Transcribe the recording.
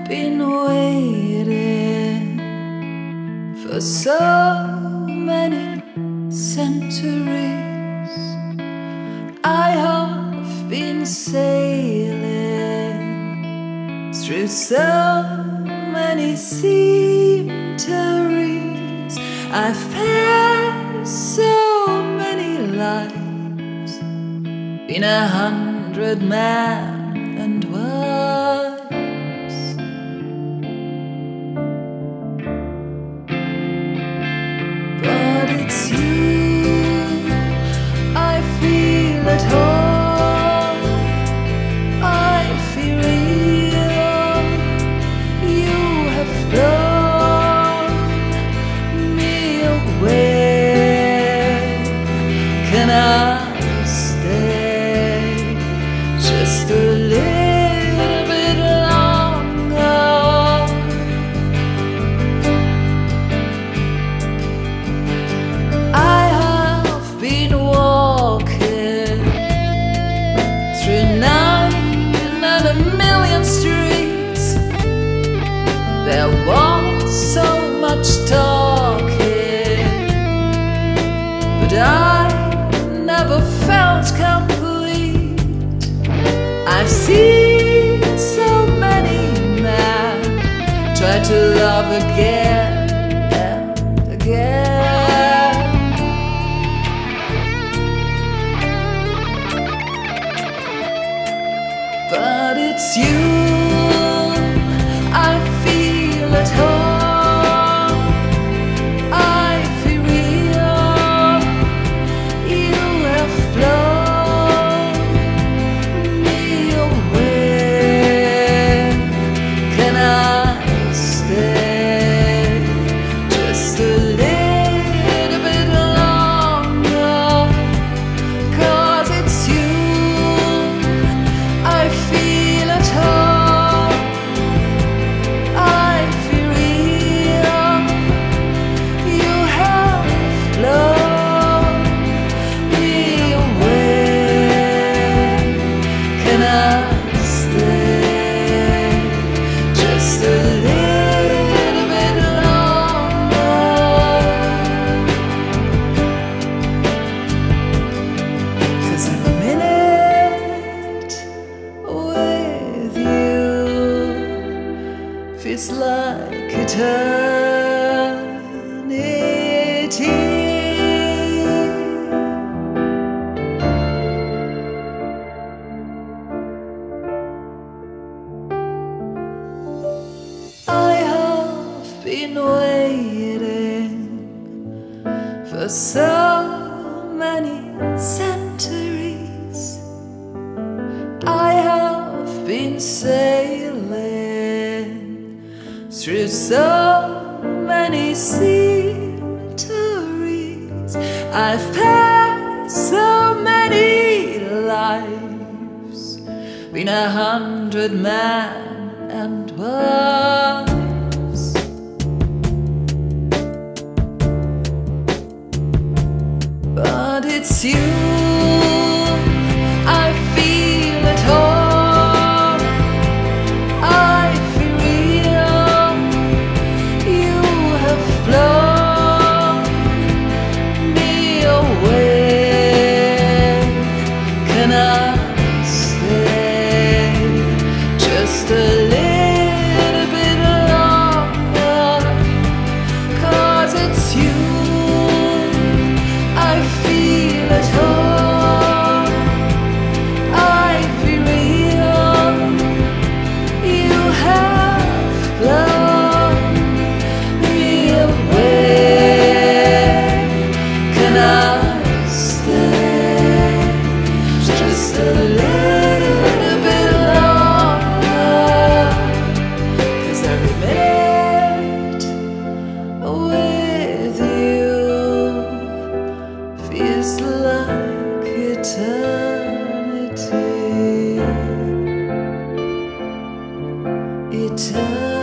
been waiting for so many centuries. I have been sailing through so many centuries. I've passed so many lives, been 100 men and wives. But it's you I feel at home, I feel real. You have blown me away. Can I stay just a little bit longer? I have been walking through 9,000,000 streets. There was so much talking, but I never felt complete. I've seen so many men try to love again and again. But it's you I feel at home, I feel real. You have blown me away. Can I stay just a little bit longer? 'Cause it's you I feel at home, I feel real. You have blown me away. Can I stay just a little bit longer? 'Cause every minute with you feels like eternity. I have been waiting for so many centuries. I have been sailing through so many centuries. I've passed so many lives, been 100 men and wives. But it's you I feel at home, I feel real. You have blown me away. Can I stay just a little bit longer? 'Cause it's you I feel at home, I feel real. You have blown me away. Can I stay just a little bit longer? 'Cause every minute with you feels like eternity. Eternity.